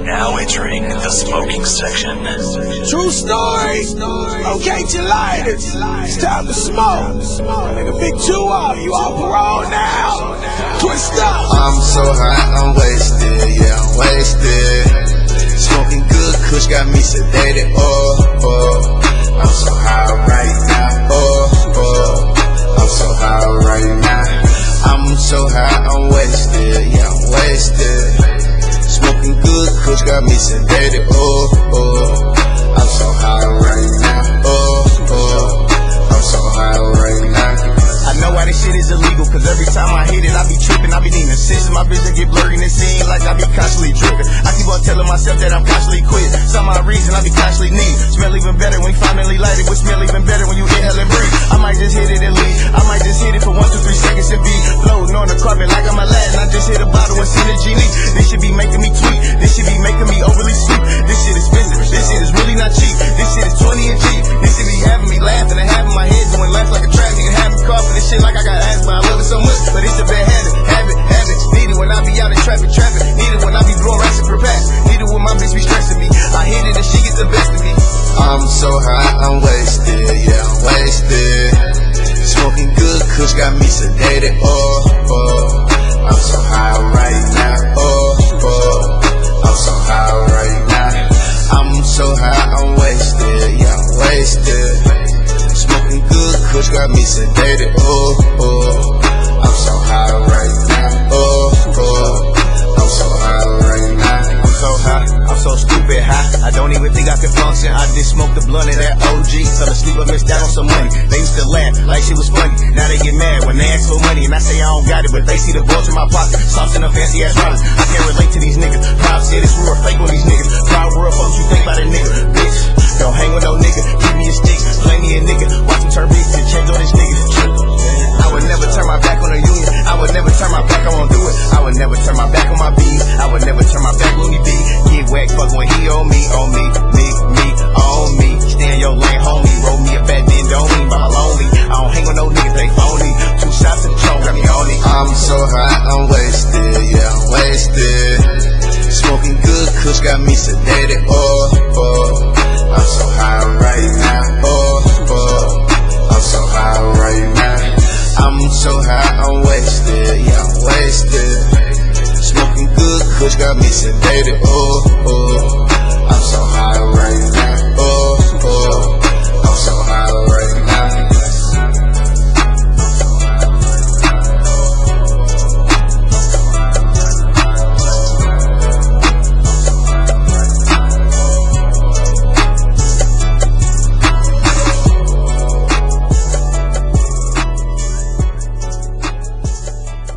Now entering the smoking section. True story. Locate your lighters. It's time to smoke. Nigga, big 2-0. You on parole now. Twist up. I'm so high, I'm wasted. Yeah, I'm wasted. Smoking good, kush got me sedated. I'm so high right now. I'm so high right now. I'm so high, I'm wasted. Yeah, I'm wasted. Smoking good, kush got me sedated. I'm so high right now. I'm so high right now. I know why this shit is illegal, cause every time I hit it, I be tripping, I be needing assistance. My vision get blurry and it seems like I be constantly dripping. I keep on telling myself that I'm constantly quit. Some odd reason I be constantly need. Smell even better when you finally light it. Would smell even better when you inhale and breathe. I might just hit it and leave. I might just hit it for 1, 2, 3 seconds and be floating on the carpet like I'm Aladdin. I just hit a bottle and synergy leak. This should be making me tweak. This should be making me overly sweet. This shit expensive. This shit is really not cheap. This shit is 20 and cheap. This shit be having me laughing and having my head going left like a trap nigga having coughing. This shit like I got asthma. I love it so much, but it's a bad habit. Need it when I be out in traffic. Need it when I be blowing racks per pack. Need it when my bitch be stressing me. I hit it and she gets the best of me. I'm so high, I'm wasted. Yeah, I'm wasted. Smoking good, kush got me sedated. I'm so high right now. I'm so high right now. I'm so high, I'm wasted. Yeah, I'm wasted. Smoking good, kush got me sedated. I'm so high right now. I'm so high right now. I'm so high, I'm so stupid high. I don't even think I can function. I just smoked the blunt of that OG. Fell asleep, I missed out on some money. They used to laugh like shit was funny. Now they get mad when they ask for money. And I say I don't got it, but they see the bulge in my pocket. Sauce in a fancy ass rollers. I can't relate to these niggas. Proud shit is real fake on these niggas. Proud world folks, you think about a nigga. Bitch, don't hang with no nigga. Give me a stick, play me a nigga. Watch him turn beats and change on this nigga. I would never turn my back on the union. I would never turn my back, I won't do it. I would never turn my back on my bees. I would never turn my back on me B. Get whack, fuck when he on me, on me. Stay in your lane, homie. Roll me a bad then don't mean but I'm lonely. I don't hang with no niggas, they phony. 2 shots to the trunk, got me on it. I'm so high, I'm wasted. Yeah, I'm wasted. Smoking good, kush got me sedated. I'm so high right now. I'm so high right now. I'm so high, I'm wasted. Yeah, I'm wasted. Smoking good, kush got me sedated. I'm so high right now.